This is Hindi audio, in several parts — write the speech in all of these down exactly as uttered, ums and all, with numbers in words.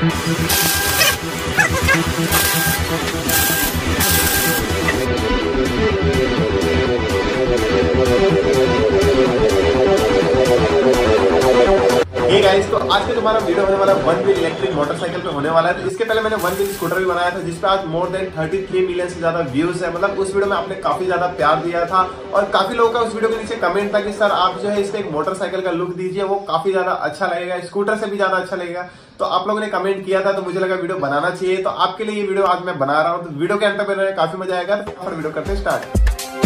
हे गाइस, तो आज का तुम्हारा वीडियो होने वाला वन व्हील इलेक्ट्रिक मोटरसाइकिल पे होने वाला है। तो इसके पहले मैंने वन व्हील स्कूटर भी बनाया था जिसपे आज मोर देन तैंतीस मिलियन से ज्यादा व्यूज है। मतलब उस वीडियो में आपने काफी ज्यादा प्यार दिया था और काफी लोगों का उस वीडियो के नीचे कमेंट था कि सर आप जो है इससे एक मोटरसाइकिल का लुक दीजिए, वो काफी ज्यादा अच्छा लगेगा, स्कूटर से भी ज्यादा अच्छा लगेगा। तो आप लोगों ने कमेंट किया था तो मुझे लगा वीडियो बनाना चाहिए। तो आपके लिए ये वीडियो आज मैं बना रहा हूँ। तो वीडियो के अंत में काफी मजा आएगा। तो वीडियो करते स्टार्ट।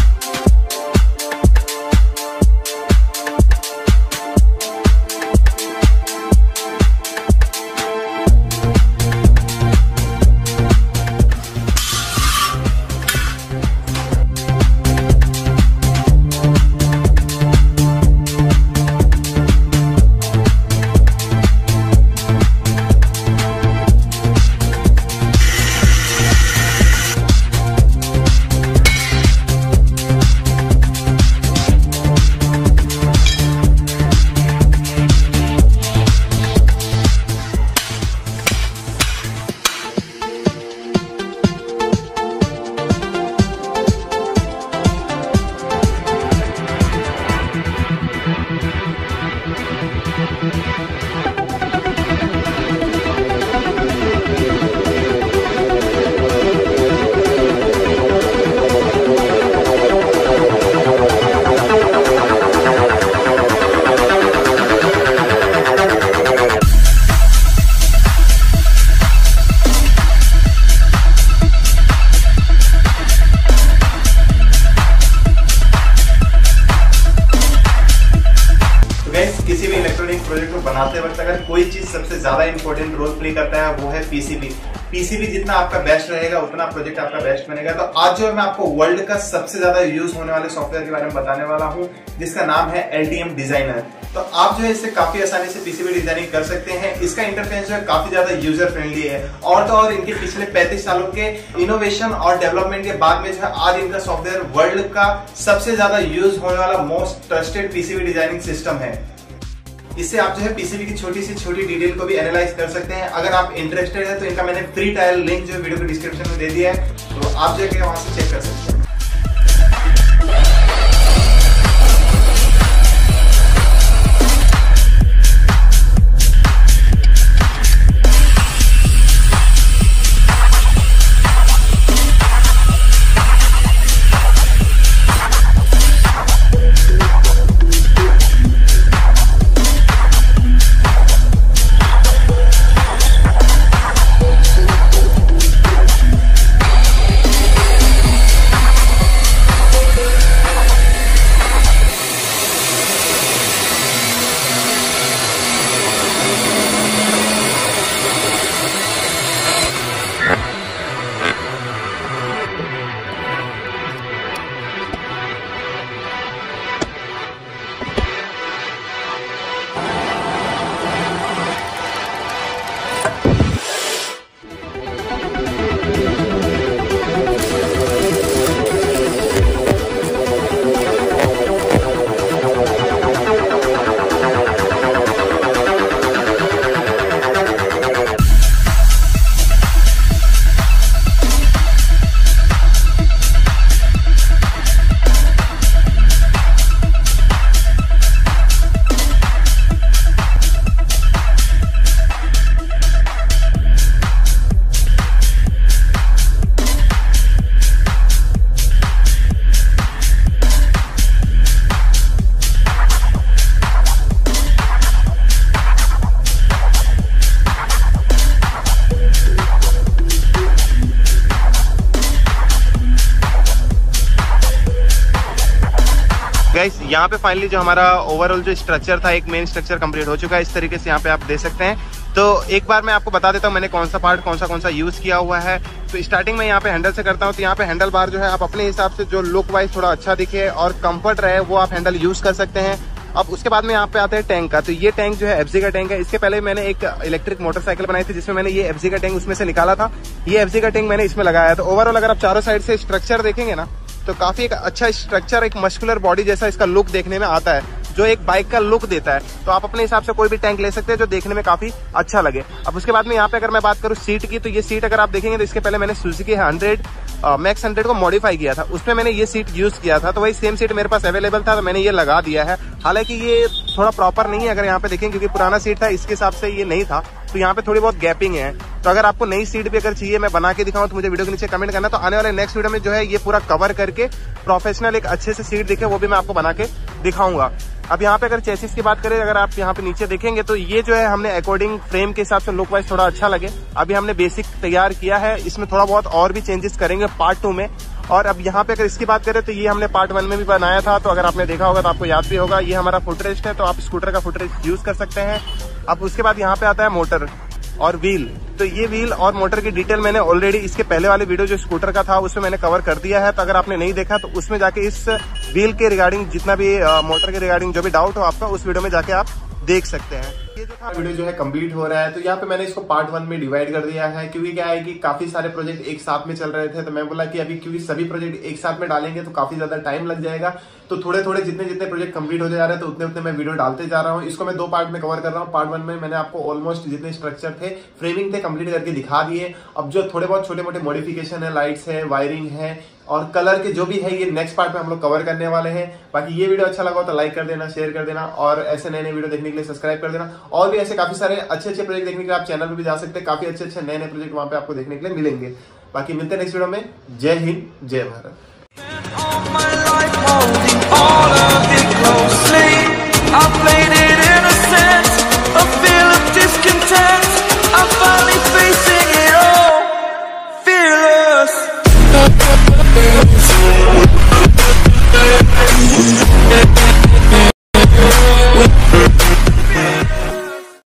किसी भी इलेक्ट्रॉनिक प्रोजेक्ट को बनाते वक्त अगर कोई चीज सबसे ज्यादा इंपॉर्टेंट रोल प्ले करता है वो है पीसीबी। पीसीबी जितना आपका बेस्ट रहेगा उतना प्रोजेक्ट आपका बेस्ट बनेगा। तो आज जो है मैं आपको वर्ल्ड का सबसे ज्यादा यूज होने वाले सॉफ्टवेयर के बारे में बताने वाला हूँ जिसका नाम है एलटीएम डिजाइनर। तो आप जो है इससे काफी आसानी से पीसीबी डिजाइनिंग कर सकते हैं। इसका इंटरफेस जो है काफी ज्यादा यूजर फ्रेंडली है और तो और इनके पिछले पैंतीस सालों के इनोवेशन और डेवलपमेंट के बाद में जो है आज इनका सॉफ्टवेयर वर्ल्ड का सबसे ज्यादा यूज होने वाला most trusted PCB designing system है। इससे आप जो है पीसीबी की छोटी सी छोटी डिटेल को भी एनालाइज कर सकते हैं। अगर आप इंटरेस्टेड है तो इनका मैंने फ्री ट्रायल लिंक जो वीडियो के डिस्क्रिप्शन में दे दिया है, तो आप जो है वहां से चेक कर सकते हैं। गाइस यहाँ पे फाइनली जो हमारा ओवरऑल जो स्ट्रक्चर था, एक मेन स्ट्रक्चर कंप्लीट हो चुका है। इस तरीके से यहाँ पे आप देख सकते हैं। तो एक बार मैं आपको बता देता हूँ मैंने कौन सा पार्ट कौन सा कौन सा यूज किया हुआ है। तो स्टार्टिंग में यहाँ पे हैंडल से करता हूँ। तो यहाँ पे हैंडल बार जो है आप अपने हिसाब से जो लुक वाइज थोड़ा अच्छा दिखे और कंफर्ट रहे वो आप हैंडल यूज कर सकते हैं। अब उसके बाद में यहाँ पे आते हैं टैंक का। तो ये टैंक जो है एफजी का टैंक है। इसके पहले मैंने एक इलेक्ट्रिक मोटरसाइकिल बनाई थी जिसमें मैंने ये एफजी का टैंक उसमें से निकाला था। ये एफजी का टैंक मैंने इसमें लगाया। तो ओवरऑल अगर आप चारों साइड से स्ट्रक्चर देखेंगे ना तो काफी एक अच्छा स्ट्रक्चर, एक मस्कुलर बॉडी जैसा इसका लुक देखने में आता है, जो एक बाइक का लुक देता है। तो आप अपने हिसाब से कोई भी टैंक ले सकते हैं जो देखने में काफी अच्छा लगे। अब उसके बाद में यहाँ पे अगर मैं बात करूँ सीट की, तो ये सीट अगर आप देखेंगे तो इसके पहले मैंने सुजुकी हंड्रेड मैक्स हंड्रेड को मॉडिफाई किया था, उसमें मैंने ये सीट यूज किया था, तो वही सेम सीट मेरे पास अवेलेबल था तो मैंने ये लगा दिया है। हालांकि ये थोड़ा प्रॉपर नहीं है अगर यहाँ पे देखें, क्योंकि पुराना सीट था इसके हिसाब से ये नहीं था, तो यहाँ पे थोड़ी बहुत गैपिंग है। तो अगर आपको नई सीट भी अगर चाहिए मैं बना के दिखाऊं तो मुझे वीडियो के नीचे कमेंट करना। तो आने वाले नेक्स्ट वीडियो में जो है ये पूरा कवर करके प्रोफेशनल एक अच्छे से सीट दिखे वो भी मैं आपको बना के दिखाऊंगा। अब यहाँ पे अगर चेसिस की बात करें, अगर आप यहाँ पे नीचे देखेंगे तो ये जो है हमने अकॉर्डिंग फ्रेम के हिसाब से लुक वाइज थोड़ा अच्छा लगे अभी हमने बेसिक तैयार किया है। इसमें थोड़ा बहुत और भी चेंजेस करेंगे पार्ट टू में। और अब यहाँ पे अगर इसकी बात करें तो ये हमने पार्ट वन में भी बनाया था, तो अगर आपने देखा होगा तो आपको याद भी होगा। ये हमारा फुटरेस्ट है, तो आप स्कूटर का फुटरेस्ट यूज कर सकते हैं। अब उसके बाद यहाँ पे आता है मोटर और व्हील। तो ये व्हील और मोटर की डिटेल मैंने ऑलरेडी इसके पहले वाले वीडियो जो स्कूटर का था उसमें मैंने कवर कर दिया है। तो अगर आपने नहीं देखा तो उसमें जाके इस व्हील के रिगार्डिंग जितना भी मोटर के रिगार्डिंग जो भी डाउट हो आपका उस वीडियो में जाके आप देख सकते हैं। ये जो था वीडियो जो है कंप्लीट हो रहा है, तो यहाँ पे मैंने इसको पार्ट वन में डिवाइड कर दिया है, क्योंकि क्या है कि काफी सारे प्रोजेक्ट एक साथ में चल रहे थे। तो मैं बोला कि अभी क्योंकि सभी प्रोजेक्ट एक साथ में डालेंगे तो काफी ज्यादा टाइम लग जाएगा, तो थोड़े थोड़े जितने जितने प्रोजेक्ट कंप्लीट होते जा रहे हैं तो उतने उतने मैं वीडियो डालते जा रहा हूँ। इसको मैं दो पार्ट में कवर कर रहा हूँ। पार्ट वन में मैंने आपको ऑलमोस्ट जितने स्ट्रक्चर थे, फ्रेमिंग थे, कंप्लीट करके दिखा दिए। अब जो थोड़े बहुत छोटे मोटे मॉडिफिकेशन है, लाइट्स है, वायरिंग है और कलर के जो भी है, ये नेक्स्ट पार्ट में हम लोग कवर करने वाले हैं। बाकी ये वीडियो अच्छा लगा तो लाइक कर देना, शेयर कर देना और ऐसे नए नए वीडियो देखने के लिए सब्सक्राइब कर देना। और भी ऐसे काफी सारे अच्छे अच्छे प्रोजेक्ट देखने के लिए आप चैनल पे भी जा सकते हैं, काफी अच्छे अच्छे नए नए प्रोजेक्ट वहां पे आपको देखने के लिए मिलेंगे। बाकी मिलते हैं नेक्स्ट वीडियो में। जय हिंद, जय भारत। Fearless.